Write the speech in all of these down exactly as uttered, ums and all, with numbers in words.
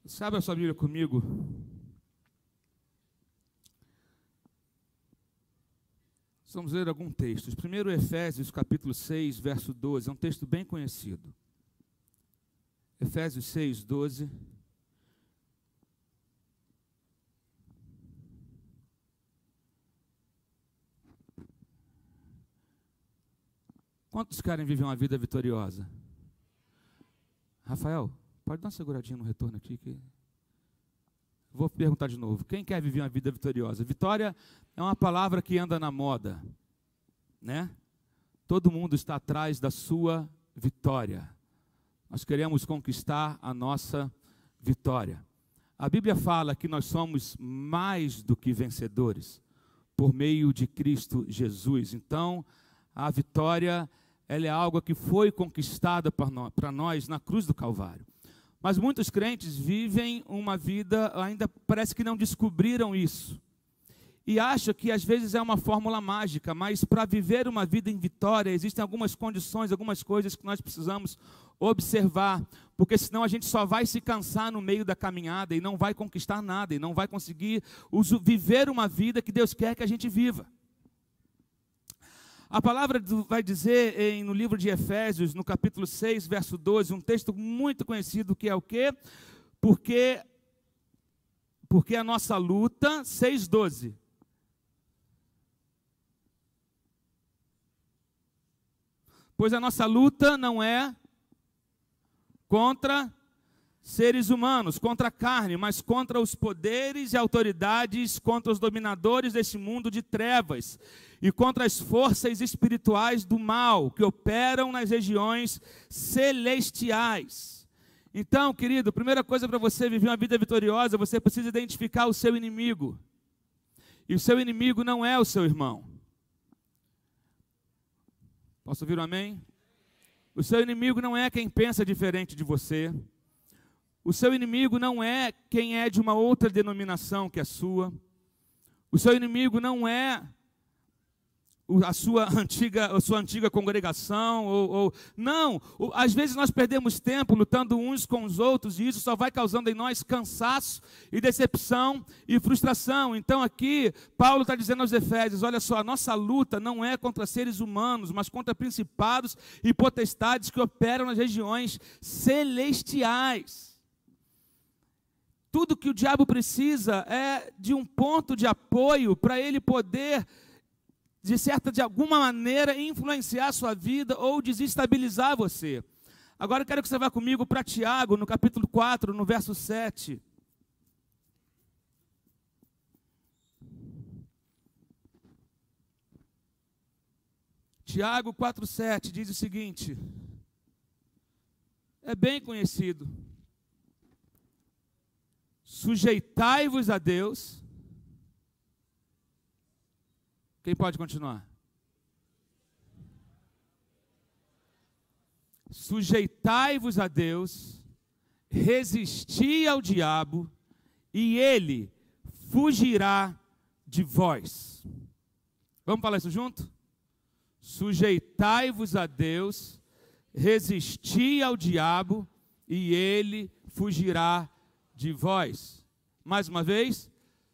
Você abre a sua Bíblia comigo. Vamos ler alguns textos. Primeiro, Efésios, capítulo seis, verso doze. É um texto bem conhecido. Efésios seis, doze. Quantos querem viver uma vida vitoriosa? Rafael, pode dar uma seguradinha no retorno aqui. Que... Vou perguntar de novo. Quem quer viver uma vida vitoriosa? Vitória é uma palavra que anda na moda, né? Todo mundo está atrás da sua vitória. Nós queremos conquistar a nossa vitória. A Bíblia fala que nós somos mais do que vencedores por meio de Cristo Jesus. Então, a vitória, ela é algo que foi conquistada para nós na cruz do Calvário. Mas muitos crentes vivem uma vida, ainda parece que não descobriram isso. E acham que às vezes é uma fórmula mágica, mas para viver uma vida em vitória, existem algumas condições, algumas coisas que nós precisamos observar, porque senão a gente só vai se cansar no meio da caminhada e não vai conquistar nada, e não vai conseguir viver uma vida que Deus quer que a gente viva. A palavra vai dizer em, no livro de Efésios, no capítulo seis, verso doze, um texto muito conhecido, que é o quê? Porque, porque a nossa luta, seis, doze. Pois a nossa luta não é contra seres humanos, contra a carne, mas contra os poderes e autoridades, contra os dominadores desse mundo de trevas e contra as forças espirituais do mal que operam nas regiões celestiais. Então, querido, a primeira coisa para você viver uma vida vitoriosa, você precisa identificar o seu inimigo. E o seu inimigo não é o seu irmão. Posso ouvir um amém? O seu inimigo não é quem pensa diferente de você. O seu inimigo não é quem é de uma outra denominação que a sua. O seu inimigo não é a sua antiga, a sua antiga congregação. Ou, ou, não, às vezes nós perdemos tempo lutando uns com os outros e isso só vai causando em nós cansaço e decepção e frustração. Então aqui, Paulo está dizendo aos Efésios, olha só, a nossa luta não é contra seres humanos, mas contra principados e potestades que operam nas regiões celestiais. Tudo que o diabo precisa é de um ponto de apoio para ele poder, de certa, de alguma maneira, influenciar a sua vida ou desestabilizar você. Agora eu quero que você vá comigo para Tiago, no capítulo quatro, no verso sete. Tiago quatro, sete diz o seguinte, é bem conhecido. Sujeitai-vos a Deus. Quem pode continuar? Sujeitai-vos a Deus, resisti ao diabo, e ele fugirá de vós. Vamos falar isso junto? Sujeitai-vos a Deus, resisti ao diabo, e ele fugirá de vós. Mais uma vez.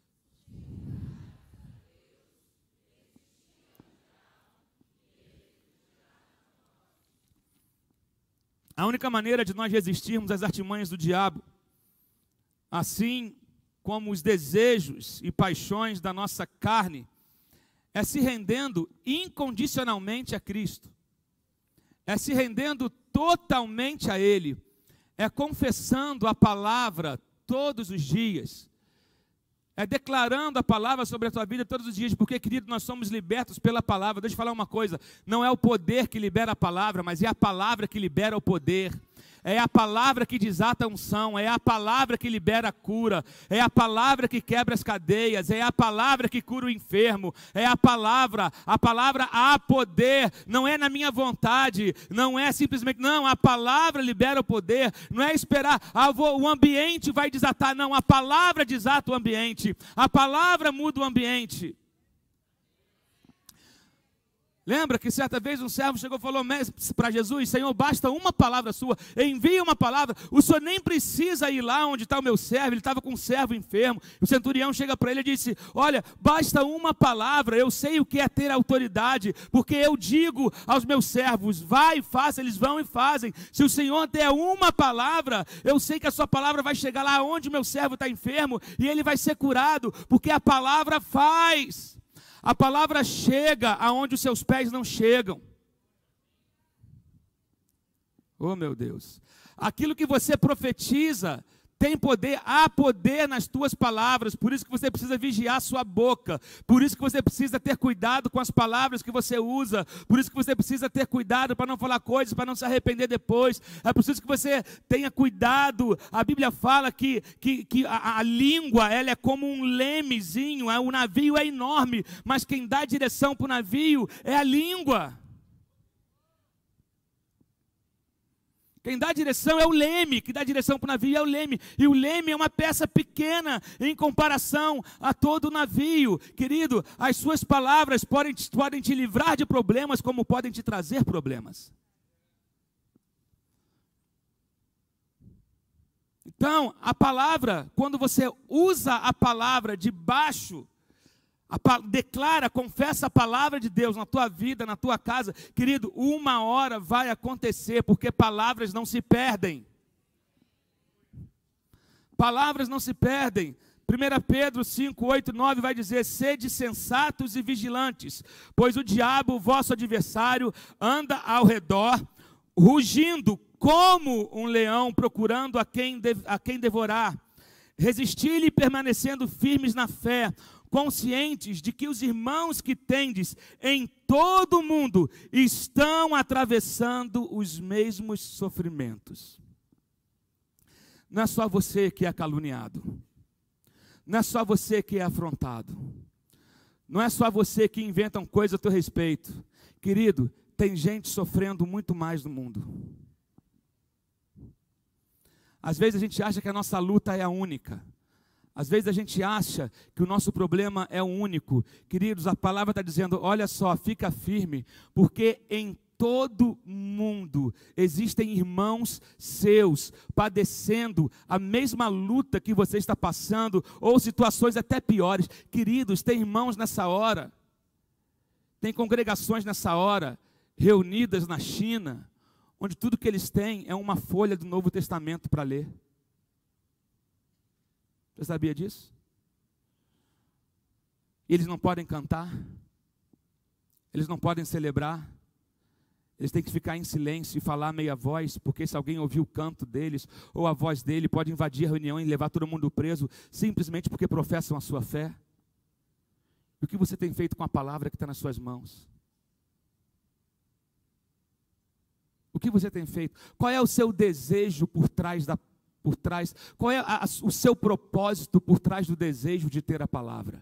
A única maneira de nós resistirmos às artimanhas do diabo, assim como os desejos e paixões da nossa carne, é se rendendo incondicionalmente a Cristo, é se rendendo totalmente a Ele, é confessando a palavra todos os dias, é declarando a palavra sobre a tua vida todos os dias, porque, querido, nós somos libertos pela palavra. Deixa eu falar uma coisa, não é o poder que libera a palavra, mas é a palavra que libera o poder. É a palavra que desata a unção, é a palavra que libera a cura, é a palavra que quebra as cadeias, é a palavra que cura o enfermo, é a palavra, a palavra há poder, não é na minha vontade, não é simplesmente, não, a palavra libera o poder, não é esperar, ah, vou, o ambiente vai desatar, não, a palavra desata o ambiente, a palavra muda o ambiente. Lembra que certa vez um servo chegou e falou para Jesus: Senhor, basta uma palavra sua, envia uma palavra, o Senhor nem precisa ir lá onde está o meu servo. Ele estava com um servo enfermo, o centurião chega para ele e disse: olha, basta uma palavra, eu sei o que é ter autoridade, porque eu digo aos meus servos, vai e faça, eles vão e fazem. Se o Senhor der uma palavra, eu sei que a sua palavra vai chegar lá onde o meu servo está enfermo, e ele vai ser curado, porque a palavra faz. A palavra chega aonde os seus pés não chegam. Oh, meu Deus. Aquilo que você profetiza tem poder, há poder nas tuas palavras. Por isso que você precisa vigiar sua boca. Por isso que você precisa ter cuidado com as palavras que você usa. Por isso que você precisa ter cuidado para não falar coisas, para não se arrepender depois. É preciso que você tenha cuidado. A Bíblia fala que, que, que a, a língua, ela é como um lemezinho. É, o navio é enorme, mas quem dá direção para o navio é a língua. Quem dá direção é o leme, que dá direção para o navio é o leme. E o leme é uma peça pequena em comparação a todo o navio. Querido, as suas palavras podem, podem te livrar de problemas, como podem te trazer problemas. Então, a palavra, quando você usa a palavra debaixo, A, declara, confessa a palavra de Deus na tua vida, na tua casa, querido, uma hora vai acontecer, porque palavras não se perdem. Palavras não se perdem. primeira Pedro cinco, oito, nove vai dizer: sede sensatos e vigilantes, pois o diabo, o vosso adversário, anda ao redor, rugindo como um leão, procurando a quem, de, a quem devorar. Resisti-lhe permanecendo firmes na fé, conscientes de que os irmãos que tendes em todo o mundo estão atravessando os mesmos sofrimentos. Não é só você que é caluniado, não é só você que é afrontado, não é só você que inventam coisa a teu respeito. Querido, tem gente sofrendo muito mais no mundo. Às vezes a gente acha que a nossa luta é a única. Às vezes a gente acha que o nosso problema é o único. Queridos, a palavra está dizendo: olha só, fica firme, porque em todo mundo existem irmãos seus padecendo a mesma luta que você está passando, ou situações até piores. Queridos, tem irmãos nessa hora, tem congregações nessa hora, reunidas na China, onde tudo que eles têm é uma folha do Novo Testamento para ler. Você sabia disso? Eles não podem cantar, eles não podem celebrar, eles têm que ficar em silêncio e falar meia voz, porque se alguém ouvir o canto deles, ou a voz dele, pode invadir a reunião e levar todo mundo preso, simplesmente porque professam a sua fé. E o que você tem feito com a palavra que está nas suas mãos? O que você tem feito? Qual é o seu desejo por trás da por trás, qual é a, a, o seu propósito por trás do desejo de ter a palavra?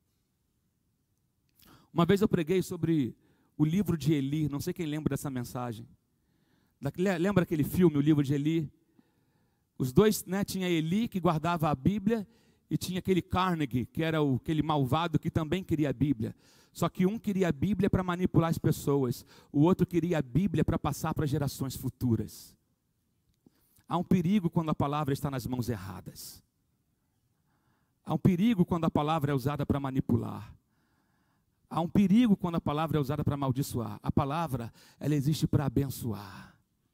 Uma vez eu preguei sobre o livro de Eli, não sei quem lembra dessa mensagem. Lembra aquele filme, o livro de Eli? Os dois, né, tinha Eli que guardava a Bíblia e tinha aquele Carnegie, que era o, aquele malvado que também queria a Bíblia. Só que um queria a Bíblia para manipular as pessoas, o outro queria a Bíblia para passar para gerações futuras. Há um perigo quando a palavra está nas mãos erradas. Há um perigo quando a palavra é usada para manipular. Há um perigo quando a palavra é usada para amaldiçoar. A palavra, ela existe para abençoar.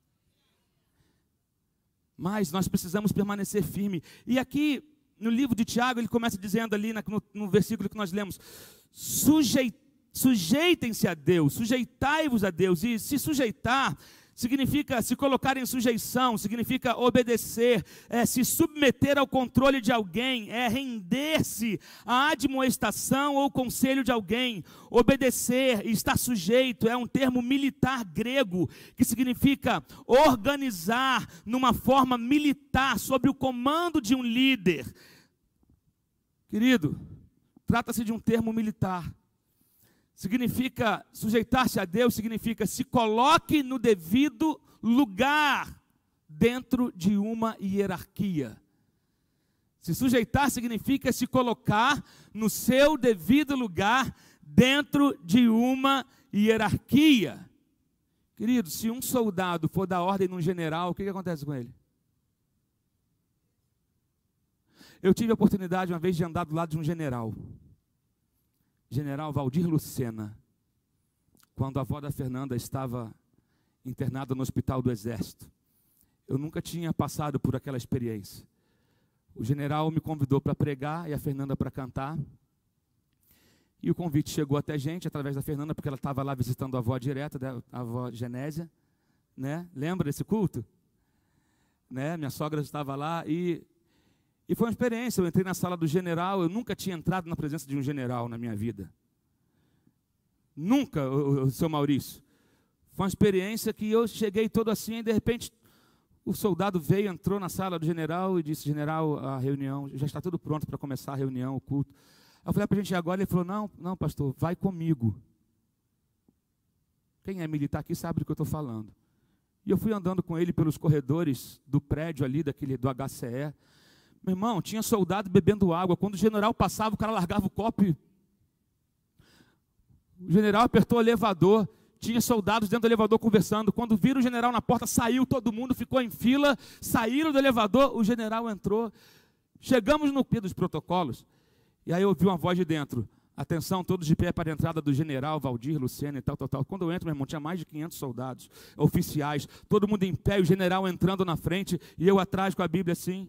Mas nós precisamos permanecer firme. E aqui, no livro de Tiago, ele começa dizendo ali, no, no versículo que nós lemos: Sujei, sujeitem-se a Deus, sujeitai-vos a Deus. E se sujeitar significa se colocar em sujeição, significa obedecer, é se submeter ao controle de alguém, é render-se à admoestação ou conselho de alguém. Obedecer e estar sujeito é um termo militar grego, que significa organizar numa forma militar, sob o comando de um líder. Querido, trata-se de um termo militar. Significa, sujeitar-se a Deus significa se coloque no devido lugar dentro de uma hierarquia. Se sujeitar significa se colocar no seu devido lugar dentro de uma e hierarquia. Querido, se um soldado for dar ordem num general, o que, que acontece com ele? Eu tive a oportunidade uma vez de andar do lado de um general. General Valdir Lucena. Quando a avó da Fernanda estava internada no hospital do Exército. Eu nunca tinha passado por aquela experiência. O general me convidou para pregar e a Fernanda para cantar. E o convite chegou até a gente, através da Fernanda, porque ela estava lá visitando a avó direta, a avó Genésia. Né? Lembra desse culto? Né? Minha sogra estava lá e, e foi uma experiência. Eu entrei na sala do general, eu nunca tinha entrado na presença de um general na minha vida. Nunca, o, o seu Maurício. Foi uma experiência que eu cheguei todo assim, e de repente o soldado veio, entrou na sala do general e disse: general, a reunião, já está tudo pronto para começar a reunião, o culto. Eu falei para a gente ir agora, ele falou: não, não, pastor, vai comigo. Quem é militar aqui sabe do que eu estou falando. E eu fui andando com ele pelos corredores do prédio ali, daquele, do H C E. Meu irmão, tinha soldado bebendo água. Quando o general passava, o cara largava o copo e... O general apertou o elevador. Tinha soldados dentro do elevador conversando. Quando viram o general na porta, saiu todo mundo, ficou em fila. Saíram do elevador, o general entrou. Chegamos no pé dos protocolos. E aí eu ouvi uma voz de dentro: atenção, todos de pé para a entrada do general Valdir Lucena e tal, tal, tal. Quando eu entro, meu irmão, tinha mais de quinhentos soldados, oficiais, todo mundo em pé, e o general entrando na frente, e eu atrás com a Bíblia assim.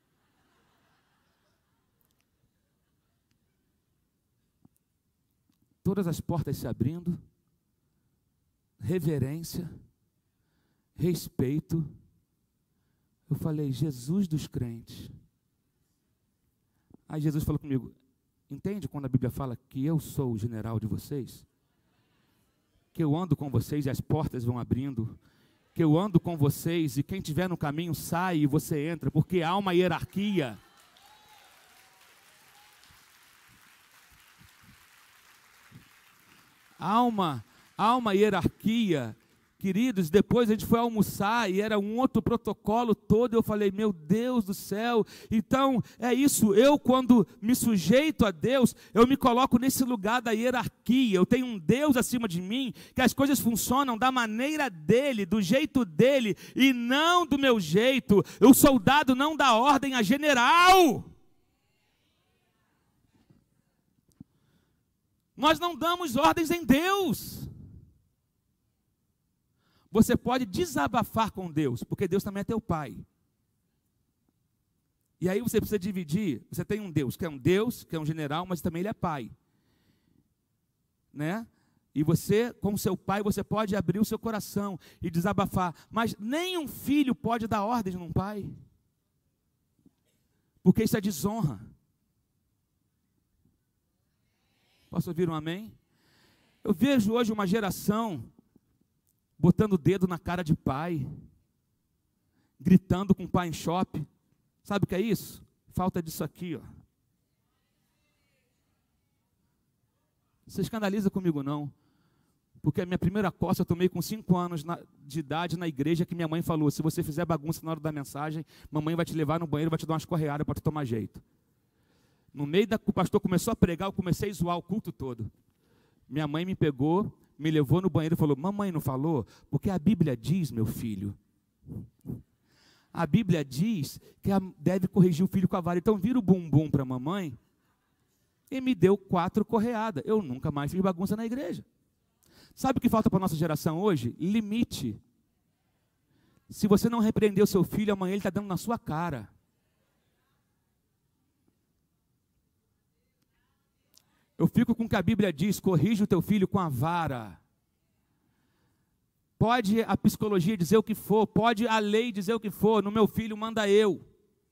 Todas as portas se abrindo, reverência, respeito. Eu falei: Jesus dos crentes. Aí Jesus falou comigo: entende quando a Bíblia fala que eu sou o general de vocês? Que eu ando com vocês e as portas vão abrindo. Que eu ando com vocês e quem estiver no caminho sai e você entra, porque há uma hierarquia. Há uma, há uma hierarquia. Queridos, depois a gente foi almoçar e era um outro protocolo todo. Eu falei: meu Deus do céu. Então é isso, eu quando me sujeito a Deus, eu me coloco nesse lugar da hierarquia. Eu tenho um Deus acima de mim, que as coisas funcionam da maneira dele, do jeito dele e não do meu jeito. O soldado não dá ordem a general. Nós não damos ordens em Deus. Você pode desabafar com Deus, porque Deus também é teu pai. E aí você precisa dividir. Você tem um Deus, que é um Deus, que é um general, mas também ele é pai. Né? E você, com seu pai, você pode abrir o seu coração e desabafar. Mas nem um filho pode dar ordens num pai. Porque isso é desonra. Posso ouvir um amém? Eu vejo hoje uma geração botando o dedo na cara de pai, gritando com o pai em shopping. Sabe o que é isso? Falta disso aqui, ó. Você escandaliza comigo não, porque a minha primeira coça eu tomei com cinco anos na, de idade na igreja, que minha mãe falou: se você fizer bagunça na hora da mensagem, mamãe vai te levar no banheiro, vai te dar umas correadas para tu tomar jeito. No meio da que o pastor começou a pregar, eu comecei a zoar o culto todo. Minha mãe me pegou, me levou no banheiro e falou: mamãe não falou? Porque a Bíblia diz, meu filho, a Bíblia diz que deve corrigir o filho com a vara. Então vira o bumbum para a mamãe e me deu quatro correadas. Eu nunca mais fiz bagunça na igreja. Sabe o que falta para a nossa geração hoje? Limite. Se você não repreender o seu filho, amanhã ele está dando na sua cara. Eu fico com o que a Bíblia diz: corrige o teu filho com a vara. Pode a psicologia dizer o que for, pode a lei dizer o que for, no meu filho manda eu.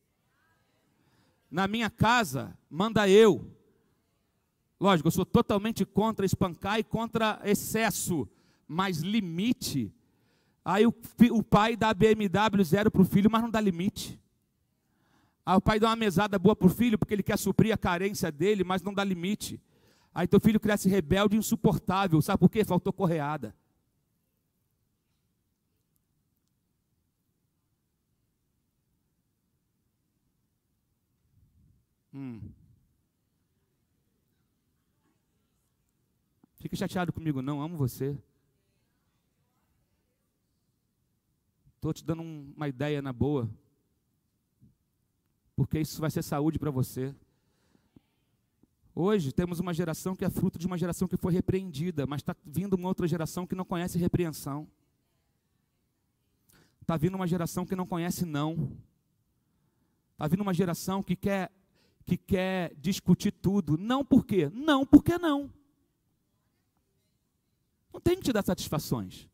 Na minha casa, manda eu. Lógico, eu sou totalmente contra espancar e contra excesso, mas limite. Aí o, o pai dá B M W zero para o filho, mas não dá limite. Aí o pai dá uma mesada boa para o filho, porque ele quer suprir a carência dele, mas não dá limite. Aí teu filho cresce rebelde e insuportável. Sabe por quê? Faltou correada. Hum. Fique chateado comigo não, amo você. Estou te dando um, uma ideia na boa. Porque isso vai ser saúde para você. Hoje temos uma geração que é fruto de uma geração que foi repreendida, mas está vindo uma outra geração que não conhece repreensão. Está vindo uma geração que não conhece não. Está vindo uma geração que quer, que quer discutir tudo. Não por quê? Não porque não. Não tem que te dar satisfações.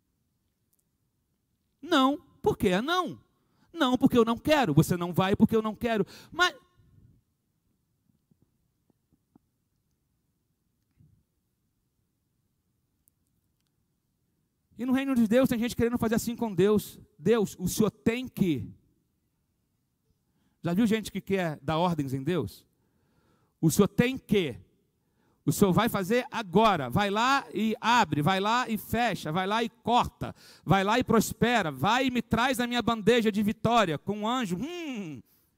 Não, porque é não. Não, porque eu não quero. Você não vai porque eu não quero. Mas e no reino de Deus tem gente querendo fazer assim com Deus. Deus, o Senhor tem que. Já viu gente que quer dar ordens em Deus? O Senhor tem que. O Senhor vai fazer agora. Vai lá e abre, vai lá e fecha, vai lá e corta, vai lá e prospera, vai e me traz a minha bandeja de vitória com um anjo. Hum.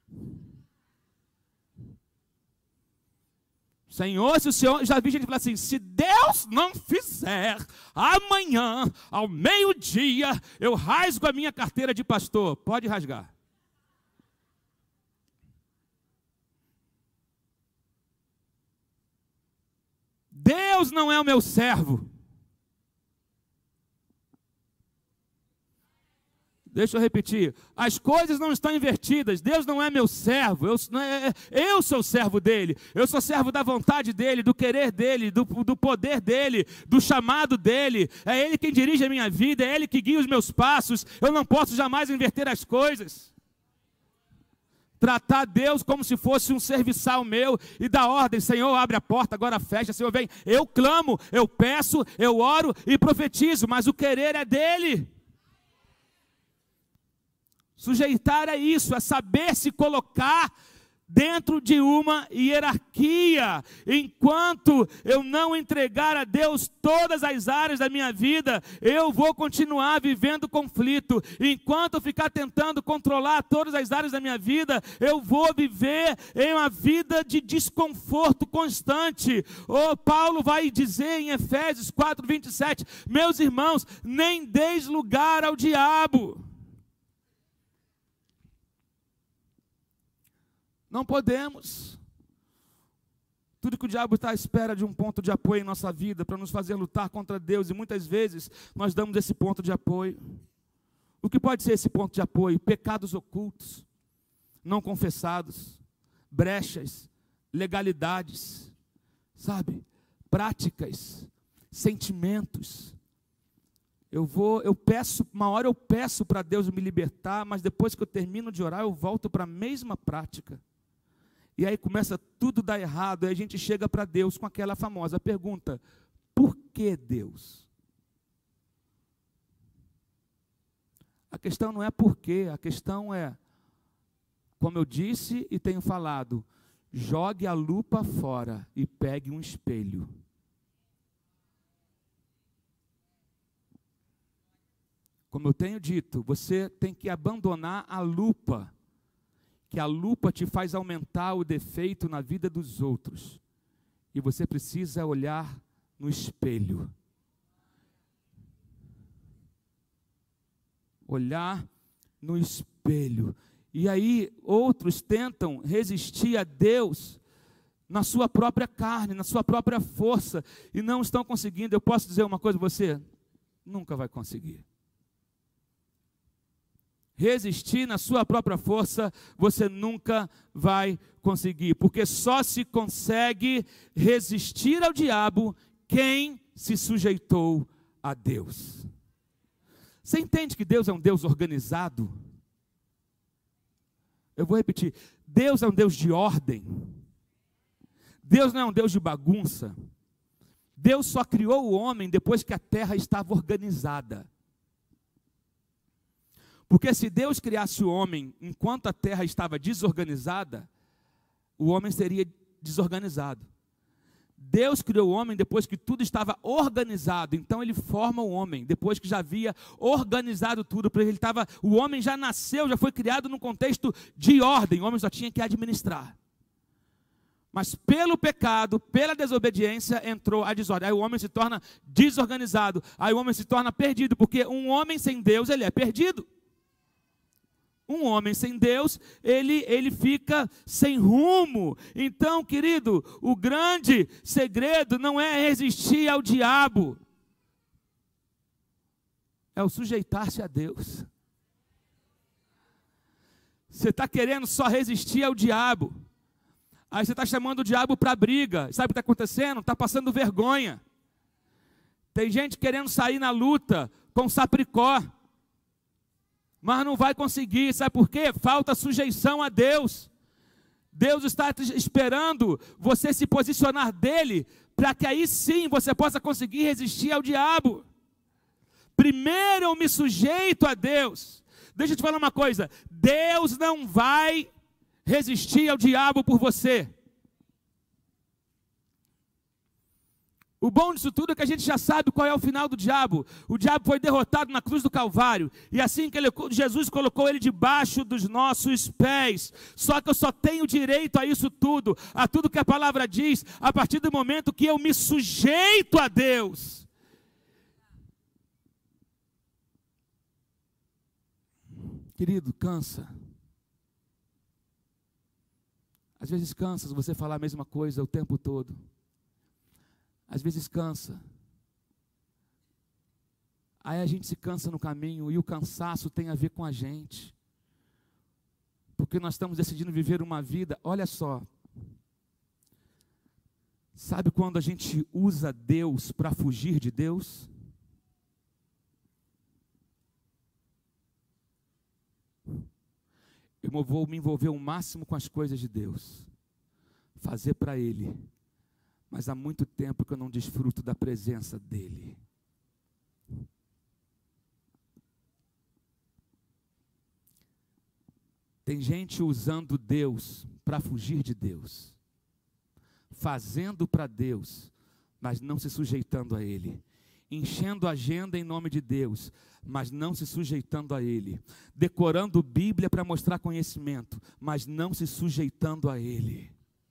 Senhor, se o Senhor, já vi gente falar assim, se Deus não fizer, amanhã, ao meio-dia, eu rasgo a minha carteira de pastor. Pode rasgar. Deus não é o meu servo. Deixa eu repetir. As coisas não estão invertidas. Deus não é meu servo. Eu, não é, eu sou servo dele. Eu sou servo da vontade dele, do querer dele, do, do poder dele, do chamado dele. É ele quem dirige a minha vida, é ele que guia os meus passos. Eu não posso jamais inverter as coisas. Tratar Deus como se fosse um serviçal meu e dar ordem. Senhor, abre a porta, agora fecha. Senhor, vem. Eu clamo, eu peço, eu oro e profetizo, mas o querer é dele. Sujeitar é isso, é saber se colocar dentro de uma hierarquia. Enquanto eu não entregar a Deus todas as áreas da minha vida, eu vou continuar vivendo conflito. Enquanto eu ficar tentando controlar todas as áreas da minha vida, eu vou viver em uma vida de desconforto constante. Oh, Paulo vai dizer em Efésios quatro, vinte e sete, meus irmãos, nem deis lugar ao diabo. Não podemos. Tudo que o diabo está à espera de um ponto de apoio em nossa vida, para nos fazer lutar contra Deus, e muitas vezes nós damos esse ponto de apoio. O que pode ser esse ponto de apoio? Pecados ocultos, não confessados, brechas, legalidades, sabe? Práticas, sentimentos. Eu vou, eu peço, uma hora eu peço para Deus me libertar, mas depois que eu termino de orar, eu volto para a mesma prática. E aí começa tudo a dar errado, aí a gente chega para Deus com aquela famosa pergunta, por que Deus? A questão não é por quê, a questão é, como eu disse e tenho falado, jogue a lupa fora e pegue um espelho. Como eu tenho dito, você tem que abandonar a lupa, que a lupa te faz aumentar o defeito na vida dos outros. E você precisa olhar no espelho. Olhar no espelho. E aí outros tentam resistir a Deus na sua própria carne, na sua própria força, e não estão conseguindo. Eu posso dizer uma coisa para você? Nunca vai conseguir. Resistir na sua própria força, você nunca vai conseguir, porque só se consegue resistir ao diabo quem se sujeitou a Deus. Você entende que Deus é um Deus organizado? Eu vou repetir, Deus é um Deus de ordem. Deus não é um Deus de bagunça. Deus só criou o homem depois que a terra estava organizada. Porque se Deus criasse o homem enquanto a terra estava desorganizada, o homem seria desorganizado. Deus criou o homem depois que tudo estava organizado, então ele forma o homem, depois que já havia organizado tudo, porque ele estava, o homem já nasceu, já foi criado num contexto de ordem, o homem só tinha que administrar. Mas pelo pecado, pela desobediência, entrou a desordem. Aí o homem se torna desorganizado. Aí o homem se torna perdido. Porque um homem sem Deus, ele é perdido. Um homem sem Deus, ele, ele fica sem rumo. Então, querido, o grande segredo não é resistir ao diabo. É o sujeitar-se a Deus. Você está querendo só resistir ao diabo. Aí você está chamando o diabo para briga. Sabe o que está acontecendo? Está passando vergonha. Tem gente querendo sair na luta com sapricó, mas não vai conseguir. Sabe por quê? Falta sujeição a Deus. Deus está esperando você se posicionar dele, para que aí sim você possa conseguir resistir ao diabo. Primeiro eu me sujeito a Deus. Deixa eu te falar uma coisa, Deus não vai resistir ao diabo por você. O bom disso tudo é que a gente já sabe qual é o final do diabo. O diabo foi derrotado na cruz do Calvário. E assim que ele, Jesus colocou ele debaixo dos nossos pés. Só que eu só tenho direito a isso tudo, a tudo que a palavra diz, a partir do momento que eu me sujeito a Deus. Querido, cansa. Às vezes cansa você falar a mesma coisa o tempo todo. Às vezes cansa. Aí a gente se cansa no caminho e o cansaço tem a ver com a gente. Porque nós estamos decidindo viver uma vida, olha só. Sabe quando a gente usa Deus para fugir de Deus? Eu vou me envolver o máximo com as coisas de Deus, fazer para Ele, mas há muito tempo que eu não desfruto da presença dEle. Tem gente usando Deus para fugir de Deus, fazendo para Deus, mas não se sujeitando a Ele, enchendo a agenda em nome de Deus, mas não se sujeitando a Ele, decorando Bíblia para mostrar conhecimento, mas não se sujeitando a Ele,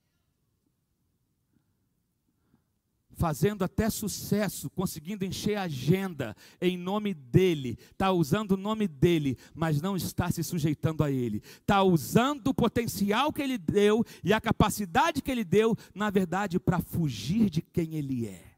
fazendo até sucesso, conseguindo encher a agenda em nome dEle, está usando o nome dEle, mas não está se sujeitando a Ele, está usando o potencial que Ele deu e a capacidade que Ele deu, na verdade, para fugir de quem Ele é.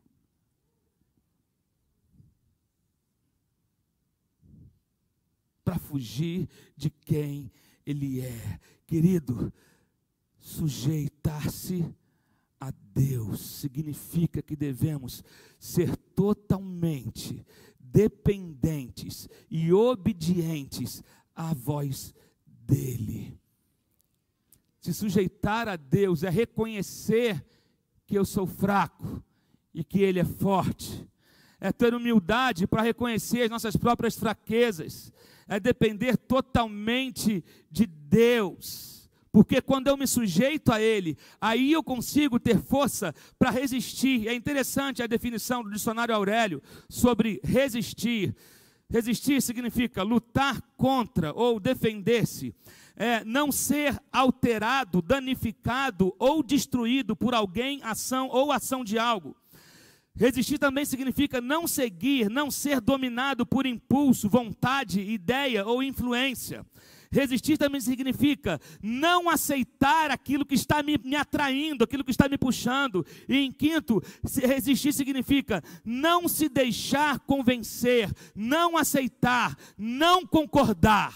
Para fugir de quem Ele é. Querido, sujeitar-se a Deus significa que devemos ser totalmente dependentes e obedientes à voz dEle. Se sujeitar a Deus é reconhecer que eu sou fraco e que Ele é forte. É ter humildade para reconhecer as nossas próprias fraquezas. É depender totalmente de Deus, porque quando eu me sujeito a Ele, aí eu consigo ter força para resistir. É interessante a definição do dicionário Aurélio sobre resistir. Resistir significa lutar contra ou defender-se, é, não ser alterado, danificado ou destruído por alguém, ação ou ação de algo. Resistir também significa não seguir, não ser dominado por impulso, vontade, ideia ou influência. Resistir também significa não aceitar aquilo que está me, me atraindo, aquilo que está me puxando. E em quinto, resistir significa não se deixar convencer, não aceitar, não concordar.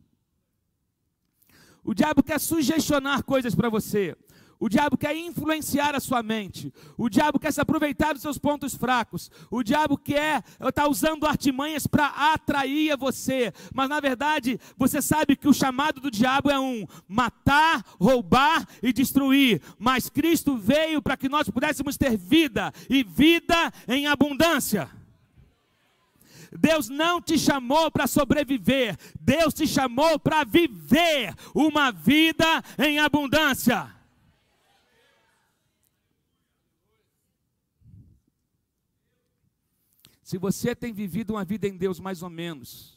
O diabo quer sugestionar coisas para você. O diabo quer influenciar a sua mente. O diabo quer se aproveitar dos seus pontos fracos. O diabo quer estar usando artimanhas para atrair a você. Mas na verdade, você sabe que o chamado do diabo é um: matar, roubar e destruir. Mas Cristo veio para que nós pudéssemos ter vida, e vida em abundância. Deus não te chamou para sobreviver. Deus te chamou para viver uma vida em abundância. Se você tem vivido uma vida em Deus mais ou menos,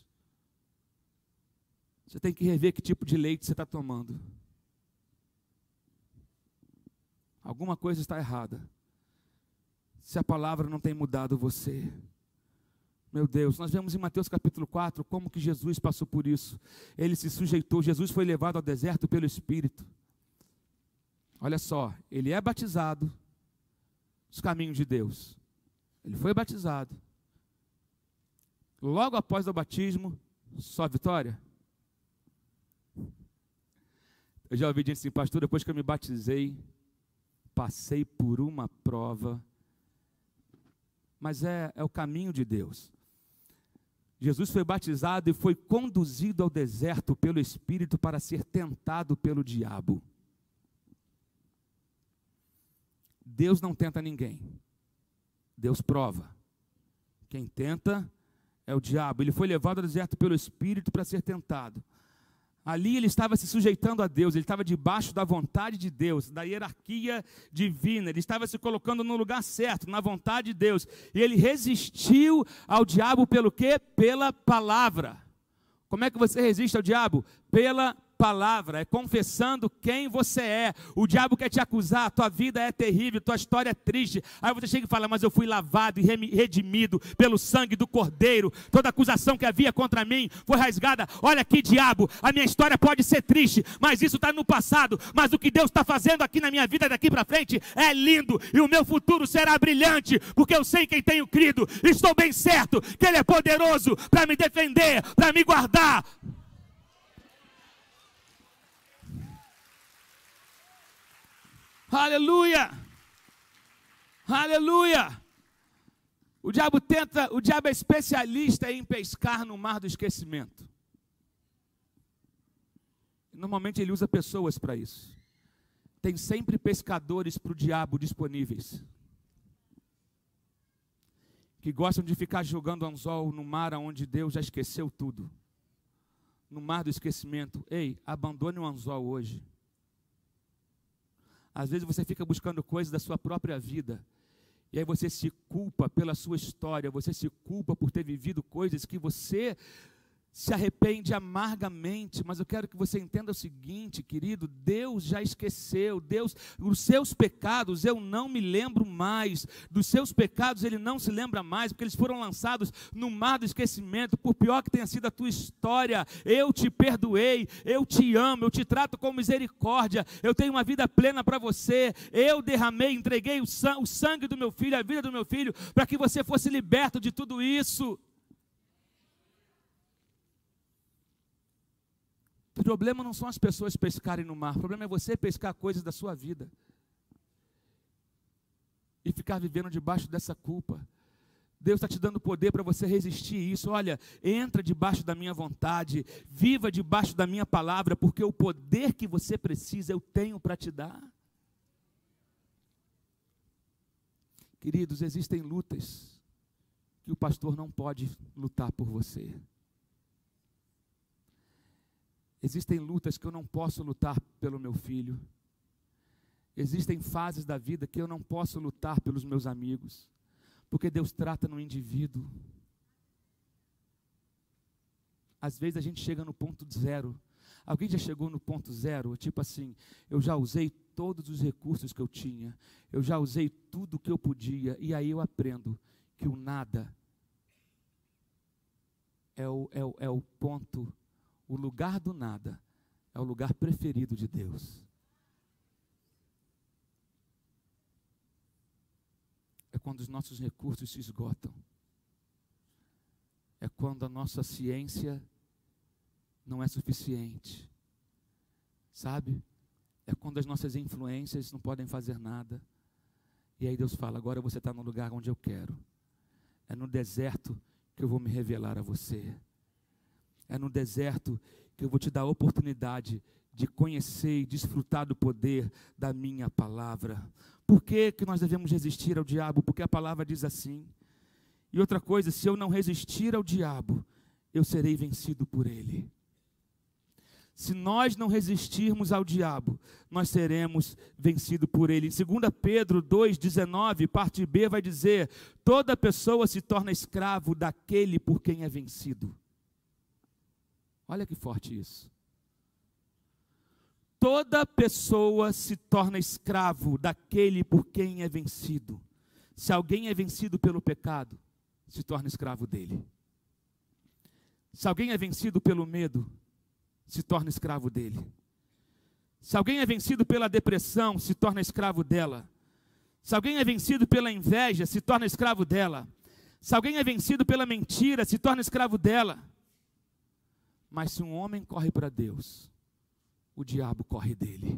você tem que rever que tipo de leite você está tomando. alguma coisa está errada. Se a palavra não tem mudado você. Meu Deus, nós vemos em Mateus capítulo quatro como que Jesus passou por isso. Ele se sujeitou, Jesus foi levado ao deserto pelo Espírito. Olha só, ele é batizado nos caminhos de Deus. Ele foi batizado. Logo após o batismo, só vitória? Eu já ouvi dizer assim, pastor, depois que eu me batizei, passei por uma prova. Mas é, é o caminho de Deus. Jesus foi batizado e foi conduzido ao deserto pelo Espírito para ser tentado pelo diabo. Deus não tenta ninguém. Deus prova. Quem tenta é o diabo. Ele foi levado ao deserto pelo Espírito para ser tentado. Ali ele estava se sujeitando a Deus, ele estava debaixo da vontade de Deus, da hierarquia divina, ele estava se colocando no lugar certo, na vontade de Deus, e ele resistiu ao diabo pelo quê? Pela palavra. Como é que você resiste ao diabo? Pela palavra, é confessando quem você é. O diabo quer te acusar, tua vida é terrível, tua história é triste. Aí você chega e fala, mas eu fui lavado e redimido pelo sangue do Cordeiro. Toda acusação que havia contra mim foi rasgada. Olha aqui, diabo, a minha história pode ser triste, mas isso está no passado. Mas o que Deus está fazendo aqui na minha vida daqui para frente é lindo, e o meu futuro será brilhante, porque eu sei quem tenho crido. Estou bem certo que Ele é poderoso para me defender, para me guardar. Aleluia, aleluia. O diabo tenta, o diabo é especialista em pescar no mar do esquecimento. Normalmente ele usa pessoas para isso. Tem sempre pescadores para o diabo disponíveis, que gostam de ficar jogando anzol no mar onde Deus já esqueceu tudo. No mar do esquecimento. Ei, abandone o anzol hoje. Às vezes você fica buscando coisas da sua própria vida, e aí você se culpa pela sua história, você se culpa por ter vivido coisas que você se arrepende amargamente. Mas eu quero que você entenda o seguinte, querido, Deus já esqueceu, Deus, os seus pecados eu não me lembro mais, dos seus pecados Ele não se lembra mais, porque eles foram lançados no mar do esquecimento. Por pior que tenha sido a tua história, eu te perdoei, eu te amo, eu te trato com misericórdia, eu tenho uma vida plena para você, eu derramei, entreguei o sangue do meu filho, a vida do meu filho, para que você fosse liberto de tudo isso. O problema não são as pessoas pescarem no mar, o problema é você pescar coisas da sua vida e ficar vivendo debaixo dessa culpa. Deus está te dando poder para você resistir isso. Olha, entra debaixo da minha vontade, viva debaixo da minha palavra, porque o poder que você precisa eu tenho para te dar. Queridos, existem lutas que o pastor não pode lutar por você. Existem lutas que eu não posso lutar pelo meu filho. Existem fases da vida que eu não posso lutar pelos meus amigos, porque Deus trata no indivíduo. Às vezes a gente chega no ponto zero. Alguém já chegou no ponto zero? Tipo assim, eu já usei todos os recursos que eu tinha, eu já usei tudo que eu podia, e aí eu aprendo que o nada é o, é o, é o ponto. O lugar do nada é o lugar preferido de Deus. É quando os nossos recursos se esgotam. É quando a nossa ciência não é suficiente. Sabe? É quando as nossas influências não podem fazer nada. E aí Deus fala, agora você está no lugar onde eu quero. É no deserto que eu vou me revelar a você. É no deserto que eu vou te dar a oportunidade de conhecer e desfrutar do poder da minha palavra. Por que que nós devemos resistir ao diabo? Porque a palavra diz assim. E outra coisa, se eu não resistir ao diabo, eu serei vencido por ele. Se nós não resistirmos ao diabo, nós seremos vencidos por ele. Em dois Pedro dois, dezenove, parte B, vai dizer, toda pessoa se torna escravo daquele por quem é vencido. Olha que forte isso. Toda pessoa se torna escravo daquele por quem é vencido. Se alguém é vencido pelo pecado, se torna escravo dele. Se alguém é vencido pelo medo, se torna escravo dele. Se alguém é vencido pela depressão, se torna escravo dela. Se alguém é vencido pela inveja, se torna escravo dela. Se alguém é vencido pela mentira, se torna escravo dela. Mas se um homem corre para Deus, o diabo corre dele.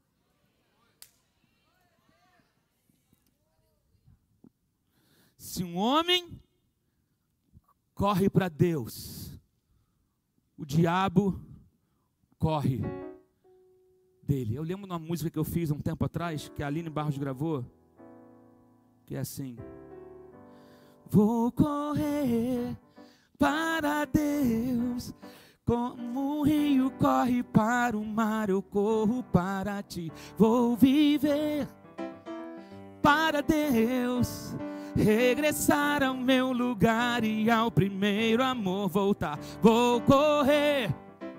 Se um homem corre para Deus, o diabo corre dele. Eu lembro de uma música que eu fiz um tempo atrás, que a Aline Barros gravou, que é assim: vou correr para Deus, como um rio corre para o mar, eu corro para ti. Vou viver para Deus, regressar ao meu lugar e ao primeiro amor voltar. Vou correr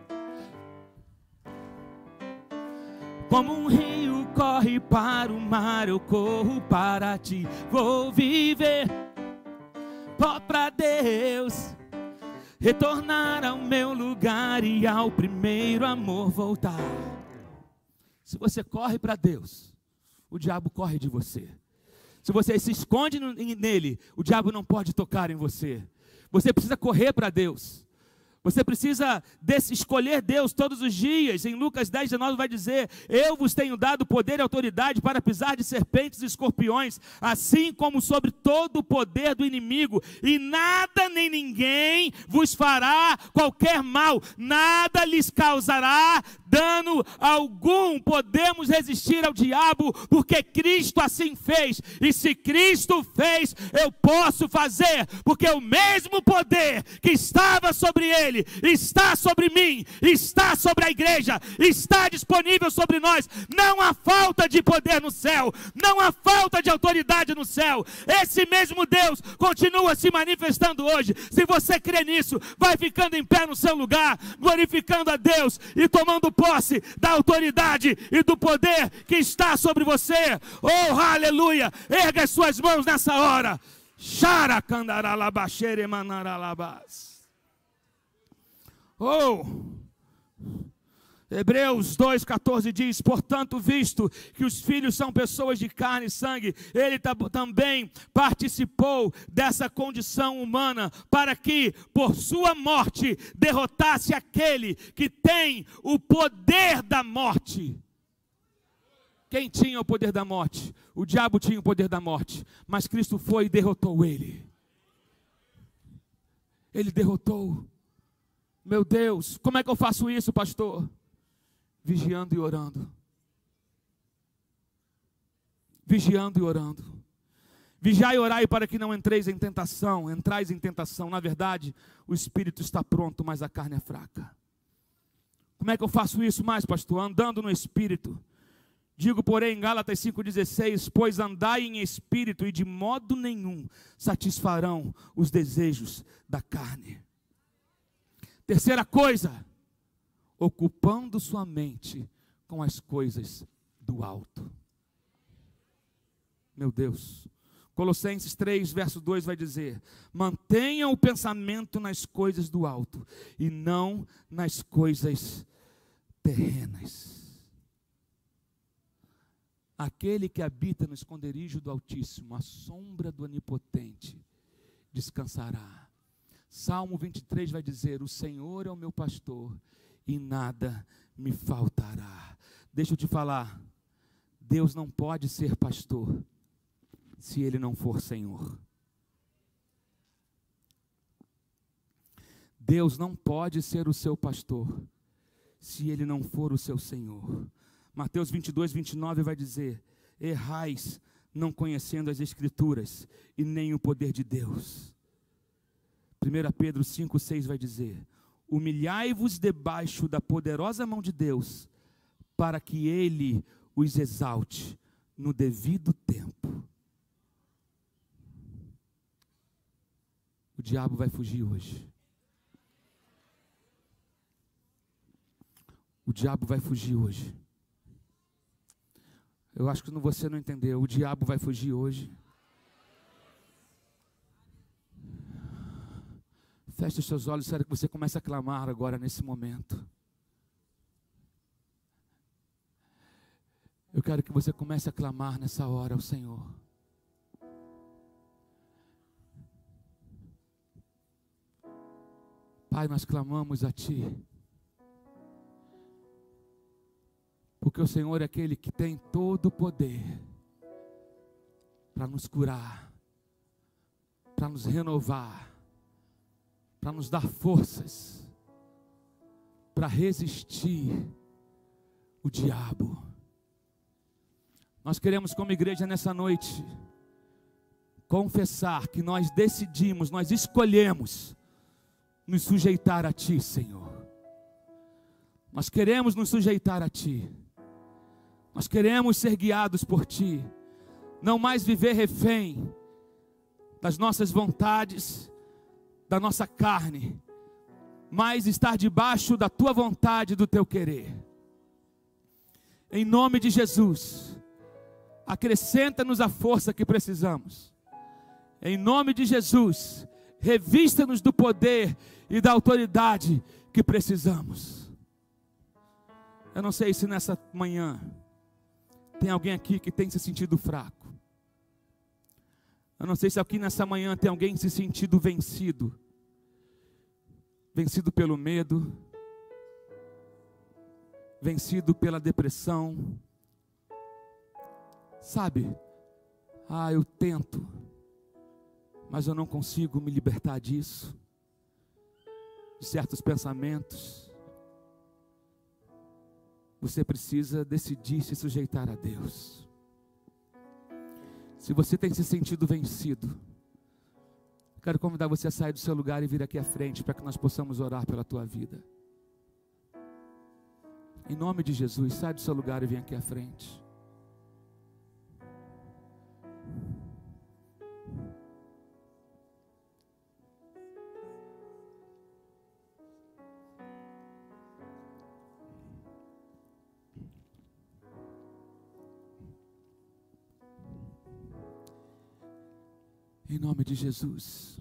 como um rio corre para o mar, eu corro para ti. Vou viver para Deus, retornar ao meu lugar e ao primeiro amor voltar. Se você corre para Deus, o diabo corre de você. Se você se esconde nele, o diabo não pode tocar em você. Você precisa correr para Deus. Você precisa desse, escolher Deus todos os dias. Em Lucas dez, dezenove vai dizer: eu vos tenho dado poder e autoridade para pisar de serpentes e escorpiões, assim como sobre todo o poder do inimigo, e nada nem ninguém vos fará qualquer mal, nada lhes causará dano algum. Podemos resistir ao diabo, porque Cristo assim fez, e se Cristo fez, eu posso fazer, porque o mesmo poder que estava sobre ele, está sobre mim, está sobre a igreja, está disponível sobre nós. Não há falta de poder no céu, não há falta de autoridade no céu. Esse mesmo Deus continua se manifestando hoje. Se você crê nisso, vai ficando em pé no seu lugar, glorificando a Deus e tomando posse da autoridade e do poder que está sobre você. Oh, aleluia! Erga as suas mãos nessa hora. Xaracandaralabaxeremanaralabás. Oh, Hebreus dois, catorze diz: portanto, visto que os filhos são pessoas de carne e sangue, ele também participou dessa condição humana, para que, por sua morte, derrotasse aquele que tem o poder da morte. Quem tinha o poder da morte? O diabo tinha o poder da morte, mas Cristo foi e derrotou ele. Ele derrotou. Meu Deus, como é que eu faço isso, pastor? Vigiando e orando. Vigiando e orando. Vigiai e orai para que não entreis em tentação. Entrais em tentação. Na verdade, o espírito está pronto, mas a carne é fraca. Como é que eu faço isso mais, pastor? Andando no espírito. Digo, porém, em Gálatas cinco dezesseis, pois andai em espírito e de modo nenhum satisfarão os desejos da carne. Terceira coisa, ocupando sua mente com as coisas do alto. Meu Deus. Colossenses três, verso dois vai dizer: mantenha o pensamento nas coisas do alto e não nas coisas terrenas. Aquele que habita no esconderijo do Altíssimo, a sombra do Onipotente, descansará. Salmo vinte e três vai dizer: o Senhor é o meu pastor e nada me faltará. Deixa eu te falar, Deus não pode ser pastor se Ele não for Senhor. Deus não pode ser o seu pastor se Ele não for o seu Senhor. Mateus vinte e dois, vinte e nove vai dizer: errais não conhecendo as Escrituras e nem o poder de Deus. primeira Pedro cinco, seis vai dizer: humilhai-vos debaixo da poderosa mão de Deus, para que Ele os exalte no devido tempo. O diabo vai fugir hoje. O diabo vai fugir hoje. Eu acho que você não entendeu. O diabo vai fugir hoje. Feche os seus olhos, sério, que você começa a clamar agora nesse momento. Eu quero que você comece a clamar nessa hora ao Senhor. Pai, nós clamamos a Ti. Porque o Senhor é aquele que tem todo o poder para nos curar, para nos renovar, para nos dar forças, para resistir o diabo. Nós queremos, como igreja nessa noite, confessar que nós decidimos, nós escolhemos nos sujeitar a Ti, Senhor. Nós queremos nos sujeitar a Ti. Nós queremos ser guiados por Ti. Não mais viver refém das nossas vontades, da nossa carne, mas estar debaixo da Tua vontade e do Teu querer. Em nome de Jesus, acrescenta-nos a força que precisamos. Em nome de Jesus, revista-nos do poder e da autoridade que precisamos. Eu não sei se nessa manhã tem alguém aqui que tem se sentido fraco. Eu não sei se aqui nessa manhã tem alguém se sentido vencido. Vencido pelo medo. Vencido pela depressão. Sabe? Ah, eu tento, mas eu não consigo me libertar disso. De certos pensamentos. Você precisa decidir se sujeitar a Deus. Se você tem se sentido vencido, quero convidar você a sair do seu lugar e vir aqui à frente, para que nós possamos orar pela tua vida. Em nome de Jesus, sai do seu lugar e vem aqui à frente. Em nome de Jesus.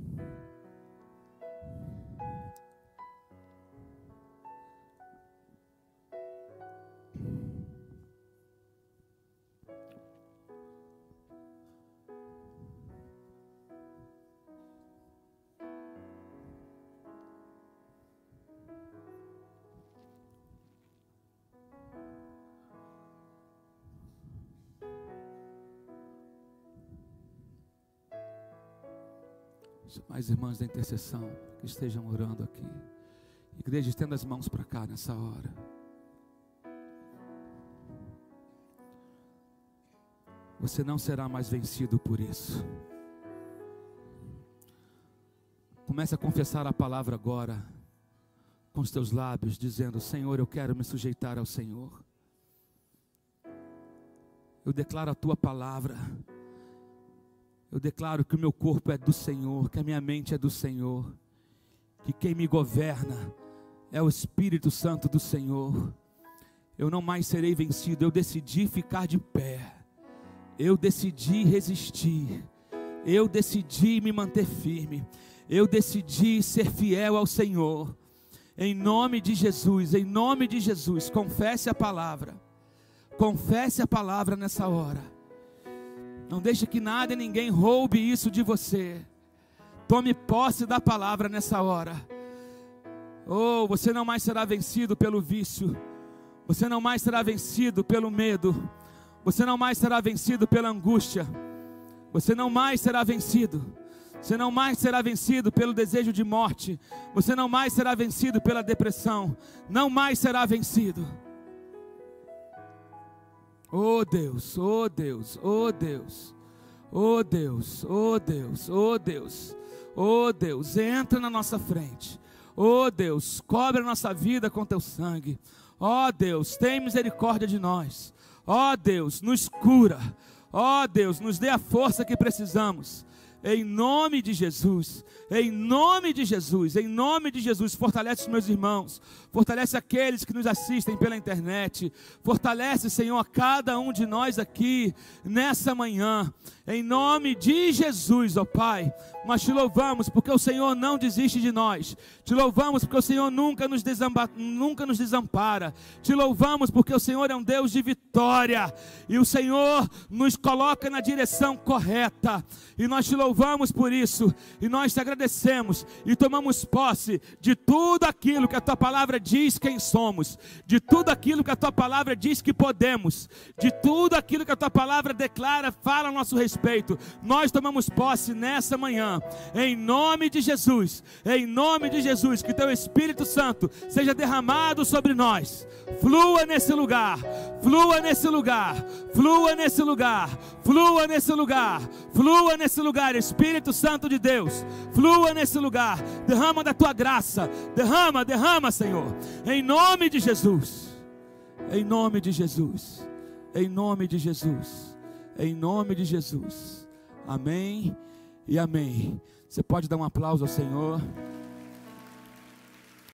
Mais irmãs da intercessão que estejam orando aqui. Igreja, estenda as mãos para cá nessa hora. Você não será mais vencido por isso. Comece a confessar a palavra agora com os teus lábios, dizendo: Senhor, eu quero me sujeitar ao Senhor. Eu declaro a tua palavra. Eu declaro que o meu corpo é do Senhor, que a minha mente é do Senhor, que quem me governa é o Espírito Santo do Senhor. Eu não mais serei vencido. Eu decidi ficar de pé. Eu decidi resistir. Eu decidi me manter firme. Eu decidi ser fiel ao Senhor. Em nome de Jesus, em nome de Jesus, confesse a palavra. Confesse a palavra nessa hora. Não deixe que nada e ninguém roube isso de você. Tome posse da palavra nessa hora. Oh, você não mais será vencido pelo vício. Você não mais será vencido pelo medo. Você não mais será vencido pela angústia. Você não mais será vencido. Você não mais será vencido pelo desejo de morte. Você não mais será vencido pela depressão. Não mais será vencido. Oh Deus, oh Deus, oh Deus, oh Deus, oh Deus, oh Deus, oh Deus, entra na nossa frente. Oh Deus, cobre a nossa vida com teu sangue. Oh Deus, tem misericórdia de nós. Oh Deus, nos cura. Oh Deus, nos dê a força que precisamos. em nome de Jesus, em nome de Jesus, em nome de Jesus. Fortalece os meus irmãos, fortalece aqueles que nos assistem pela internet, fortalece, Senhor, a cada um de nós aqui, nessa manhã, em nome de Jesus, ó Pai. Nós te louvamos porque o Senhor não desiste de nós, te louvamos porque o Senhor nunca nos, desamba, nunca nos desampara, te louvamos porque o Senhor é um Deus de vitória, e o Senhor nos coloca na direção correta, e nós te louvamos por isso, e nós te agradecemos, e tomamos posse de tudo aquilo que a tua palavra diz quem somos, de tudo aquilo que a tua palavra diz que podemos, de tudo aquilo que a tua palavra declara, fala a nosso respeito. Nós tomamos posse nessa manhã, em nome de Jesus, em nome de Jesus, que teu Espírito Santo seja derramado sobre nós, flua nesse lugar, flua nesse lugar, flua nesse lugar, flua nesse lugar, flua nesse lugar, Espírito Santo de Deus, flua nesse lugar, derrama da tua graça, derrama, derrama, Senhor, em nome de Jesus, em nome de Jesus, em nome de Jesus, em nome de Jesus, amém e amém. Você pode dar um aplauso ao Senhor.